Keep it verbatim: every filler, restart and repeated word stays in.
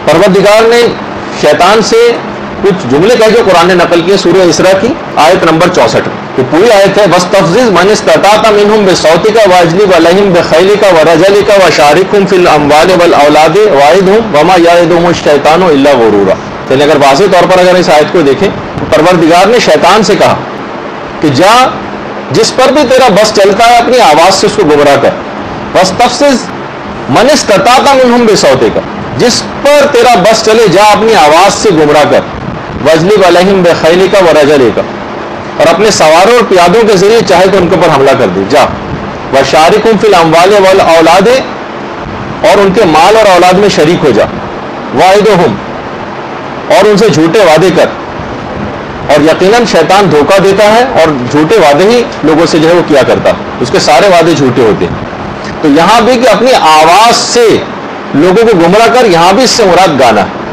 پروردگار نے شیطان سے کچھ جملے کہے جو قرآن نے نقل کیے سورہ اسراء کی آیت نمبر چونسٹھ، تو پوری آیت ہے وَاسْتَفْزِزْ مَنِ اسْتَطَعْتَ مِنْهُمْ بِصَوْتِكَ وَأَجْلِبْ عَلَيْهِمْ بِخَيْلِكَ وَرَجَلِكَ وَشَارِكْهُمْ فِي الْأَمْوَالِ وَالْأَوْلَادِ وَعِدْهُمْ وَمَا يَعِدُهُمُ الشَّيْطَانُ إِلَّا غُرُورًا۔ چلیں اگر واضح طور پر اگر اس آیت کو دیکھیں تو پروردگار نے شیطان سے کہا کہ جا جس پر بھی تیرا بس چلتا ہے اپنی آواز سے اس کو گمراہ کر، وَاسْتَفْزِزْ مَنِ اسْتَطَعْتَ مِنْهُمْ بِصَوْتِكَ، جس پر تیرا بس چلے جا اپنی آواز سے گمراہ کر، وَاجْلِبْ عَلَيْهِمْ بِخَيْلِكَ وَرَجَلِكَ، اور اپنے سواروں اور پیادوں کے ذریعے چاہے تو ان کے اوپر حملہ کر دے، جا وَشَارِكْهُمْ فِي الْأَمْوَالِ وَالْأَوْلَادِ، اور ان کے مال اور اولاد میں شریک ہو جا، وَعِدُهُمْ، اور ان سے جھوٹے وعدے کر، اور یقیناً شیطان دھوکہ دیتا ہے اور جھوٹے وعدے ہی لوگوں سے جو ہے وہ کیا کرتا ہے، اس کے سارے وعدے جھوٹے ہوتے ہیں۔ تو یہاں بھی کہ اپنی آواز سے لوگوں کو گمراہ کر، یہاں بھی اس سے مراد گانا ہے۔